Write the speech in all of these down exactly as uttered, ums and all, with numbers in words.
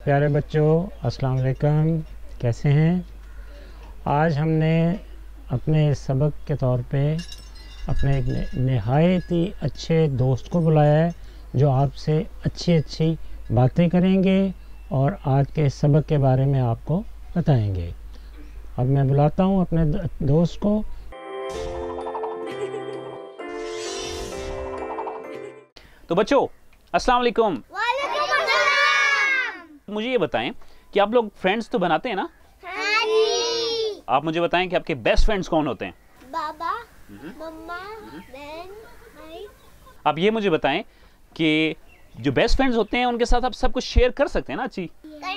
प्यारे बच्चों, अस्सलाम वालेकुम। कैसे हैं? आज हमने अपने सबक के तौर पे अपने एक नहायत ही अच्छे दोस्त को बुलाया है जो आपसे अच्छी अच्छी बातें करेंगे और आज के सबक के बारे में आपको बताएंगे। अब मैं बुलाता हूँ अपने दोस्त को। तो बच्चों, अस्सलाम वालेकुम। मुझे ये बताएं कि आप लोग फ्रेंड्स तो बनाते हैं ना? हाँ जी। आप मुझे बताएं कि आपके बेस्ट फ्रेंड्स कौन होते हैं? बाबा, मम्मा, बहन, भाई। आप ये मुझे बताएं कि जो बेस्ट फ्रेंड्स होते हैं उनके साथ आप सब कुछ शेयर कर सकते हैं ना? अच्छी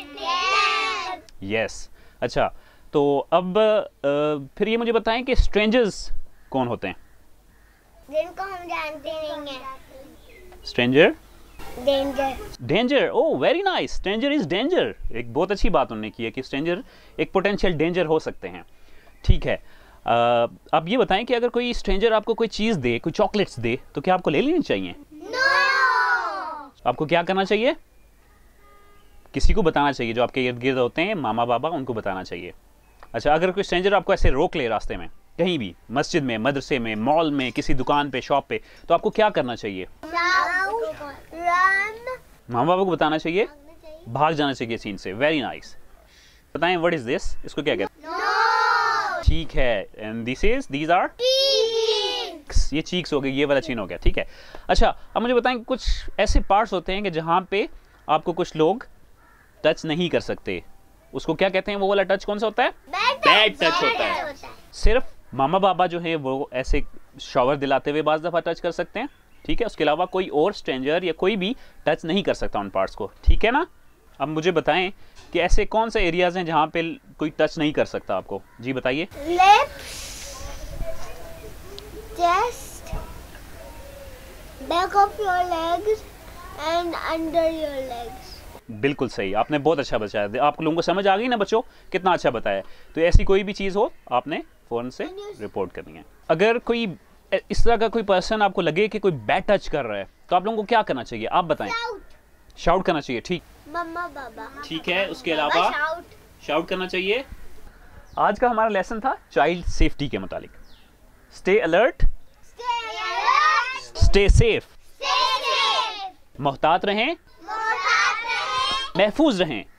यस। अच्छा, तो अब आ, फिर ये मुझे बताएं कि स्ट्रेंजर्स कौन होते हैं? जिनको हम जानते नहीं हैं। Stranger danger. Danger. Oh very nice. Stranger is danger. एक बहुत अच्छी बात उन्होंने की है कि स्ट्रेंजर एक पोटेंशियल डेंजर हो सकते हैं। ठीक है। आ, अब ये बताएं कि अगर कोई स्ट्रेंजर आपको कोई चीज़ दे, कोई चॉकलेट्स दे, तो क्या आपको ले लेनी चाहिए? नो। आपको क्या करना चाहिए? किसी को बताना चाहिए, जो आपके इर्द गिर्द होते हैं, मामा बाबा, उनको बताना चाहिए। अच्छा, अगर कोई स्ट्रेंजर आपको ऐसे रोक ले रास्ते में, कहीं भी, मस्जिद में, मदरसे में, मॉल में, किसी दुकान पे, शॉप पे, तो आपको क्या करना चाहिए? मामा बाबा को बताना चाहिए, भाग जाना चाहिए सीन से। Very nice. बताएं व्हाट इज दिस? इसको क्या कहते हैं? ठीक है। And this is these are cheeks. ये चीक्स हो गई, ये वाला चीन हो गया। ठीक है। अच्छा, अब मुझे बताएं कुछ ऐसे पार्ट्स होते हैं कि जहां पे आपको कुछ लोग टच नहीं कर सकते, उसको क्या कहते हैं? वो वाला टच कौन सा होता है? बैड टच होता है। सिर्फ मामा बाबा जो है वो ऐसे शॉवर दिलाते हुए बाज़ दफ़ा टच कर सकते हैं। ठीक है। उसके अलावा कोई और स्ट्रेंजर या कोई भी टच नहीं कर सकता उन पार्ट्स को। ठीक है ना? अब मुझे बताएं कि ऐसे कौन से एरियाज हैं जहां पे कोई टच नहीं कर सकता आपको? जी बताइए। Lips, chest, back of your legs and under your legs. बिल्कुल सही, आपने बहुत अच्छा बताया। आप लोगों को समझ आ गई ना बच्चों? कितना अच्छा बताया। तो ऐसी कोई भी चीज़ हो, आपने फ़ौरन से रिपोर्ट करनी है। अगर कोई इस तरह का कोई पर्सन आपको लगे कि कोई बैड टच कर रहा है, तो आप लोगों को क्या करना चाहिए? आप बताएं। शाउट करना चाहिए। ठीक, मम्मा बाबा। ठीक है। उसके अलावा शाउट शाउट करना चाहिए। आज का हमारा लेसन था चाइल्ड सेफ्टी के मुतालिक। स्टे अलर्ट, स्टे सेफ, मोहतात रहें, महफूज रहें,